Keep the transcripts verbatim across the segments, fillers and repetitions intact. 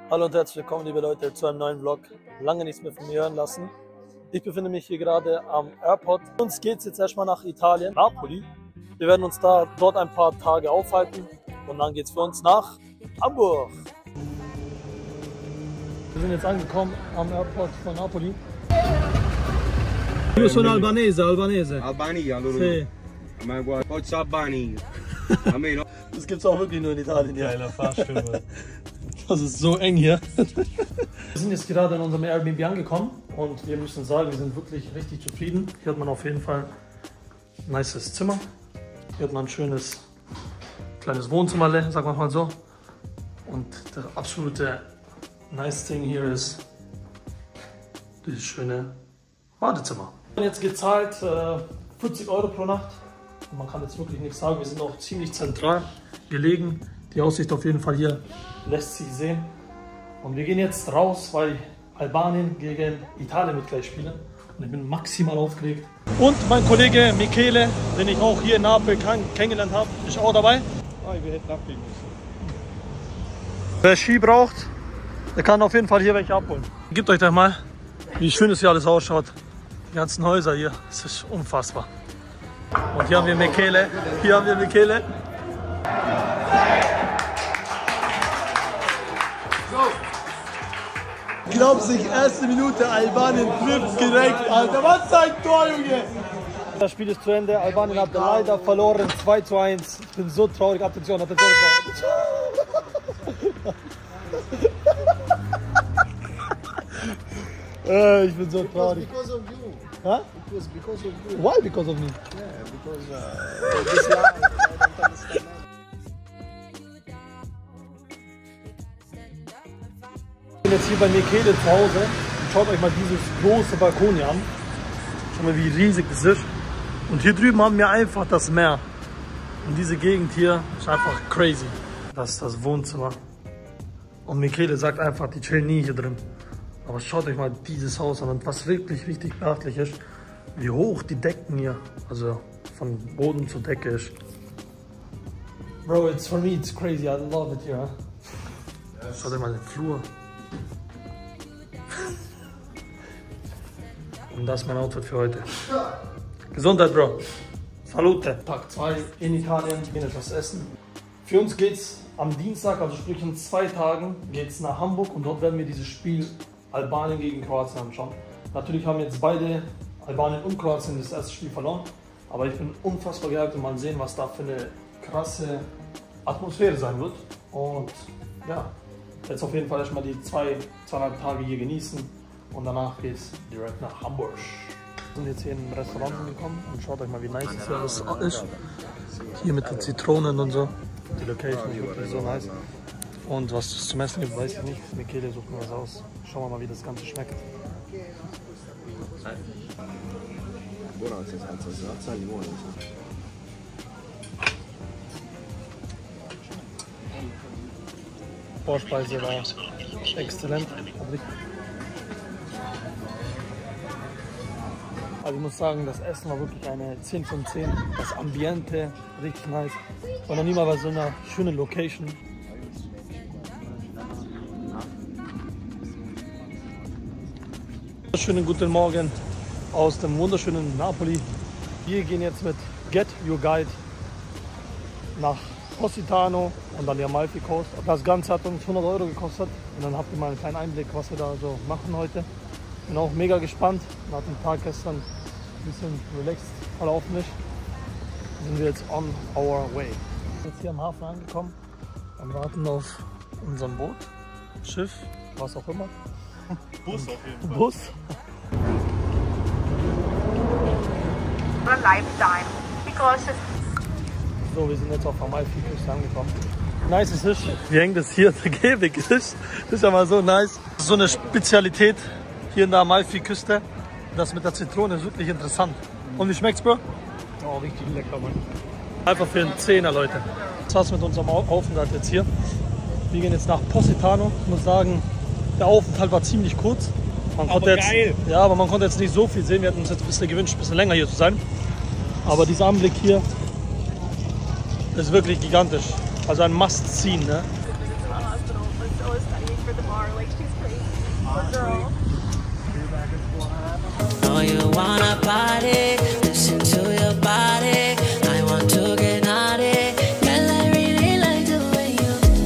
Hallo und herzlich willkommen, liebe Leute, zu einem neuen Vlog. Lange nichts mehr von mir hören lassen. Ich befinde mich hier gerade am Airport. Uns geht es jetzt erstmal nach Italien, Napoli. Wir werden uns da dort ein paar Tage aufhalten und dann geht es für uns nach Hamburg. Wir sind jetzt angekommen am Airport von Napoli. Io sono albanese, albanese. Albania, allora. Sì. Ma guarda, forza Albania. A me no. Das gibt es auch wirklich nur in Italien. Ja, das ist so eng hier. Wir sind jetzt gerade in unserem Airbnb angekommen und wir müssen sagen, wir sind wirklich richtig zufrieden. Hier hat man auf jeden Fall ein nices Zimmer. Hier hat man ein schönes kleines Wohnzimmer, sagen wir mal so. Und der absolute nice thing hier ist dieses schöne Badezimmer. Wir haben jetzt gezahlt äh, vierzig Euro pro Nacht. Und man kann jetzt wirklich nichts sagen. Wir sind auch ziemlich zentral gelegen. Die Aussicht auf jeden Fall hier lässt sich sehen. Und wir gehen jetzt raus, weil Albanien gegen Italien mit gleich spielen. Und ich bin maximal aufgeregt. Und mein Kollege Michele, den ich auch hier in Napoli kennengelernt habe, ist auch dabei. Wer Ski braucht, der kann auf jeden Fall hier welche abholen. Gebt euch doch mal, wie schön es hier alles ausschaut. Die ganzen Häuser hier, das ist unfassbar. Und hier haben wir Michele. Hier haben wir Michele. Glaubst nicht, erste Minute, Albanien trifft direkt, Alter. Was ein Tor, Junge! Das Spiel ist zu Ende. Albanien hat leider verloren, zwei zu eins. Ich bin so traurig. Attention, Attention. äh, ich bin so traurig. Because of you. Huh? It was because of you. Why because of me? Yeah, because uh, this life, I don't understand. Ich bin jetzt hier bei Michele zu Hause und schaut euch mal dieses große Balkon hier an. Schaut mal, wie riesig das ist. Und hier drüben haben wir einfach das Meer. Und diese Gegend hier ist einfach crazy. Das ist das Wohnzimmer. Und Michele sagt einfach, die chillen nie hier drin. Aber schaut euch mal dieses Haus an. Und was wirklich richtig beachtlich ist, wie hoch die Decken hier, also von Boden zur Decke ist. Bro, it's for me, it's crazy. I love it here. Yes. Schaut euch mal den Flur. Und das ist mein Outfit für heute. Gesundheit, Bro. Salute. Tag zwei in Italien. Wir gehen etwas essen. Für uns geht's am Dienstag, also sprich in zwei Tagen, geht's nach Hamburg und dort werden wir dieses Spiel Albanien gegen Kroatien anschauen. Natürlich haben jetzt beide, Albanien und Kroatien, das erste Spiel verloren. Aber ich bin unfassbar gehypt und mal sehen, was da für eine krasse Atmosphäre sein wird. Und ja, jetzt auf jeden Fall erstmal die zwei, zweieinhalb Tage hier genießen. Und danach geht es direkt nach Hamburg. Wir sind jetzt hier in ein Restaurant angekommen und schaut euch mal, wie nice es hier alles ist. Hier mit den Zitronen und so. Die Location ist wirklich so nice. Und was es zum Essen gibt, weiß ich nicht. Michele sucht mir was aus. Schauen wir mal, wie das Ganze schmeckt. Vorspeise war exzellent. Also ich muss sagen, das Essen war wirklich eine zehn von zehn. Das Ambiente, richtig nice. Ich war noch nie mal bei so einer schönen Location. Schönen guten Morgen aus dem wunderschönen Napoli. Wir gehen jetzt mit Get Your Guide nach Positano und dann die Amalfi Coast. Das Ganze hat uns hundert Euro gekostet. Und dann habt ihr mal einen kleinen Einblick, was wir da so machen heute. Bin auch mega gespannt. Nach dem Tag gestern ein bisschen relaxed verlaufen ist, sind wir jetzt on our way. Jetzt hier am Hafen angekommen und warten auf unserem Boot, Schiff, was auch immer. Bus auf jeden Fall. Bus. Lifetime because So, wir sind jetzt auf Amalfi-Küste angekommen. Nice ist es, wie eng das hier der Gehweg ist. Das ist ja mal so nice. Das ist so eine Spezialität hier in der Amalfi-Küste. Das mit der Zitrone ist wirklich interessant. Und wie schmeckt's, Bro? Oh, richtig lecker, Mann. Einfach für einen Zehner, Leute. Das war's mit unserem Aufenthalt jetzt hier. Wir gehen jetzt nach Positano. Ich muss sagen, der Aufenthalt war ziemlich kurz. Man konnte aber jetzt, geil. Ja, aber man konnte jetzt nicht so viel sehen. Wir hatten uns jetzt ein bisschen gewünscht, ein bisschen länger hier zu sein. Aber dieser Anblick hier ist wirklich gigantisch. Also ein Must-Seen, ne? is studying for the bar. Like, she's crazy. Poor girl. Oh, you wanna party? Listen to your body. I want to get naughty. Girl, I really like the way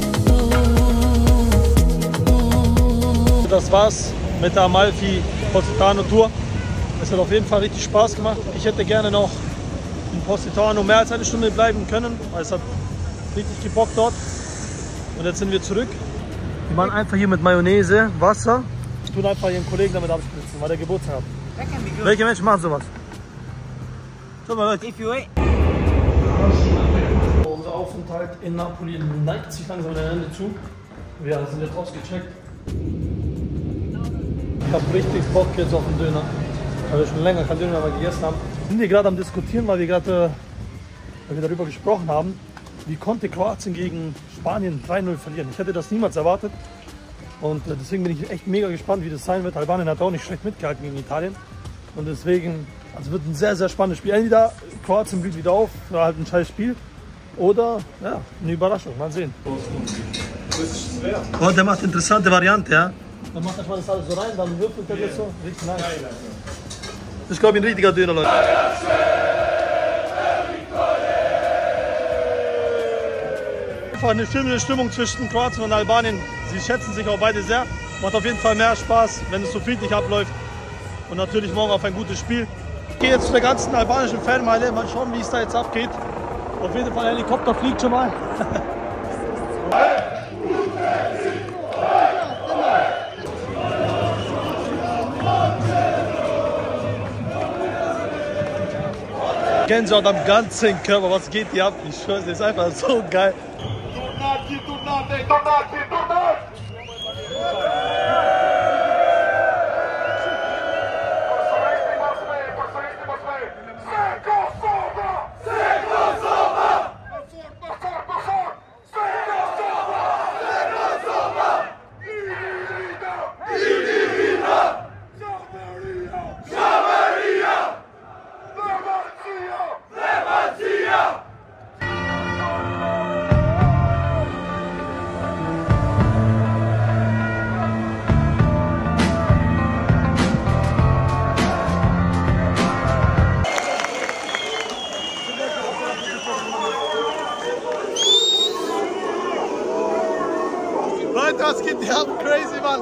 you. Das war's mit der Amalfi Positano Tour. Es hat auf jeden Fall richtig Spaß gemacht. Ich hätte gerne noch in Positano mehr als eine Stunde bleiben können, weil es hat richtig gebockt dort. Und jetzt sind wir zurück. Wir machen einfach hier mit Mayonnaise, Wasser. Ich tue einfach ihren Kollegen damit abspritzen, weil der Geburtstag hat. Welche Menschen machen sowas? Schau mal, Leute. Unser Aufenthalt in Napoli neigt sich langsam dem Ende zu. Wir sind jetzt ausgecheckt. Ich habe richtig Bock jetzt auf den Döner, weil wir schon länger keinen Döner mehr gegessen haben. Wir sind hier gerade am Diskutieren, weil wir gerade weil wir darüber gesprochen haben, wie konnte Kroatien gegen Spanien drei null verlieren. Ich hätte das niemals erwartet und deswegen bin ich echt mega gespannt, wie das sein wird. Albanien hat auch nicht schlecht mitgehalten gegen Italien und deswegen also wird ein sehr, sehr spannendes Spiel. Entweder Kroatien blüht wieder auf, war halt ein scheiß Spiel oder ja, eine Überraschung. Mal sehen. Oh, der macht eine interessante Variante, ja. Dann macht man das alles so rein, dann würfelt er das so. Richtig nice. Das ist, glaube ich, ein richtiger Döner, Leute. Einfach eine schöne Stimmung zwischen Kroatien und Albanien. Sie schätzen sich auch beide sehr. Macht auf jeden Fall mehr Spaß, wenn es so friedlich abläuft. Und natürlich morgen auf ein gutes Spiel. Ich gehe jetzt zu der ganzen albanischen Fanmeile. Mal schauen, wie es da jetzt abgeht. Auf jeden Fall, ein Helikopter fliegt schon mal. Gänsehaut am ganzen Körper, was geht hier ab? Ich schwör's, das ist einfach so geil. Tornati, tornate, tornati, tornati! Leute, was geht hier ab? Crazy, Mann!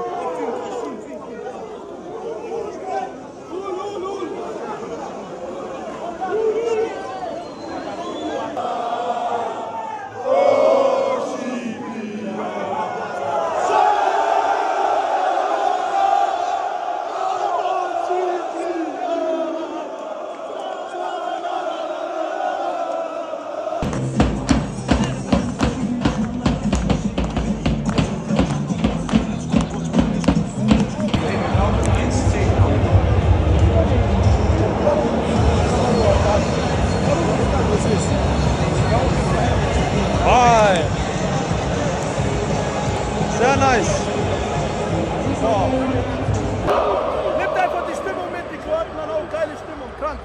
Sehr nice. Wow. Nimmt einfach die Stimmung mit, die Kroaten haben auch geile Stimmung, krank.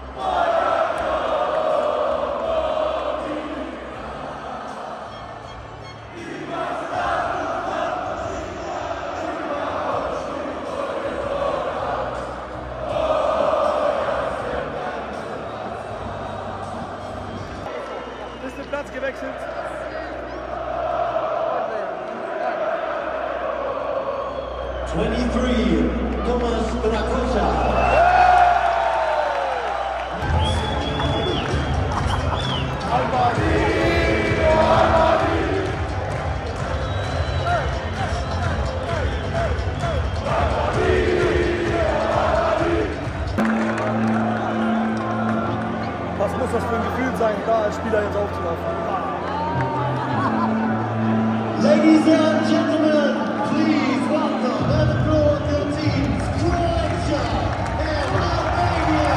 Ist der Platz gewechselt? twenty-three, Thomas Brakosa. Was muss das für ein Gefühl sein, da als Spieler jetzt aufzulaufen? Ladies and gentlemen, please welcome and applaud your teams, Croatia and Albania.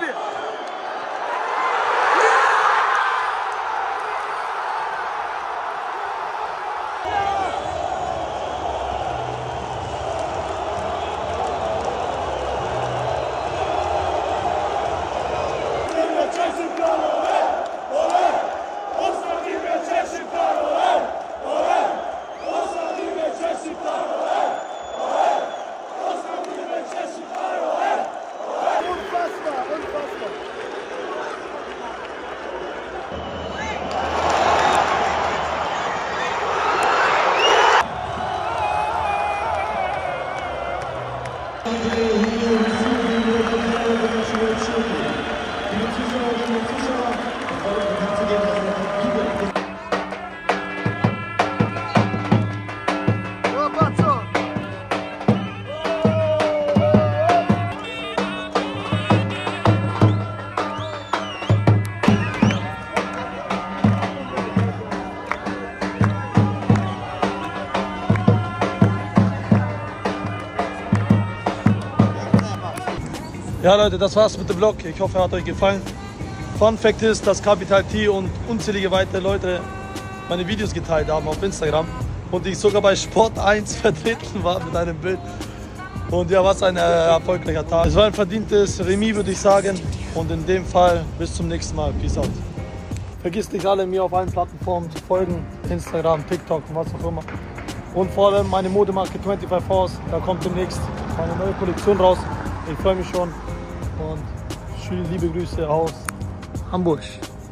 Spiel. Ja Leute, das war's mit dem Vlog. Ich hoffe, er hat euch gefallen. Fun Fact ist, dass Capital T und unzählige weitere Leute meine Videos geteilt haben auf Instagram und ich sogar bei Sport eins vertreten war mit einem Bild. Und ja, was ein äh, erfolgreicher Tag. Es war ein verdientes Remis, würde ich sagen. Und in dem Fall bis zum nächsten Mal. Peace out. Vergisst nicht alle, mir auf allen Plattformen zu folgen. Instagram, TikTok und was auch immer. Und vor allem meine Modemarke fünfundzwanzig Horse. Da kommt demnächst eine neue Kollektion raus. Ich freue mich schon. Und schöne liebe Grüße aus Hamburg.